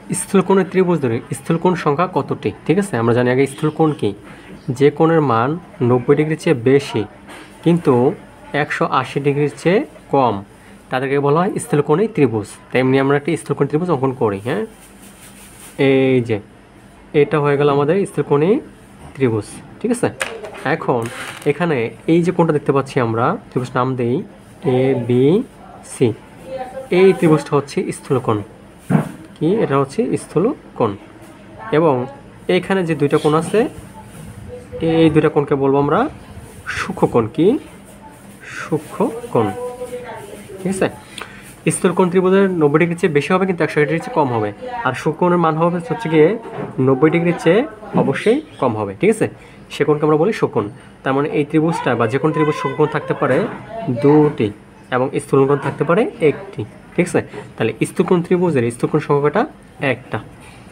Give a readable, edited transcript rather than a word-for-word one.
স্থূলকোণের ত্রিভুজ ধরে স্থূলকোণ সংখ্যা কতটি? ঠিক আছে, আমরা জানি আগে স্থূলকোণ কি, যে কোণের মান 90 ডিগ্রির চেয়ে বেশি কিন্তু 180 ডিগ্রির চেয়ে কম, তাদেরকে বলা হয় স্থূলকোণী ত্রিভুজ। তেমনি আমরা একটি স্থূলকোণ ত্রিভুজ অঙ্কন করি। হ্যাঁ, এই যে এটা হয়ে গেল আমাদের স্থূলকোণী ত্রিভুজ। ঠিক আছে, এখন এখানে এই যে কোণটা দেখতে পাচ্ছি আমরা, ত্রিভুজ নাম দেই এ বি সি। এই ত্রিভুজটা হচ্ছে স্থূলকোণ। কি, এটা হচ্ছে স্থূলকোণ। এবং এখানে যে দুইটা কোণ আছে, এই দুইটা কোণকে বলবো আমরা সূক্ষ্মকোণ। কি, সূক্ষ্মকোণ। ঠিক আছে, স্থূলকোণ ত্রিভুজের 90 ডিগ্রির চেয়ে বেশি হবে কিন্তু 180 ডিগ্রির চেয়ে কম হবে, আর সূক্ষ্মকোণের মান হবে হচ্ছে গিয়ে 90 ডিগ্রির চেয়ে অবশ্যই কম হবে। ঠিক আছে, সে কোণকে আমরা বলি সূক্ষ্মকোণ। তার মানে এই ত্রিভুজটা বা যে কোনো ত্রিভুজ সূক্ষ্মকোণ থাকতে পারে দুটি এবং স্থূলকোণ থাকতে পারে একটি। ঠিক আছে, তাহলে স্থূলকোণ ত্রিভুজের স্থূলকোণ সংখ্যাটা একটা।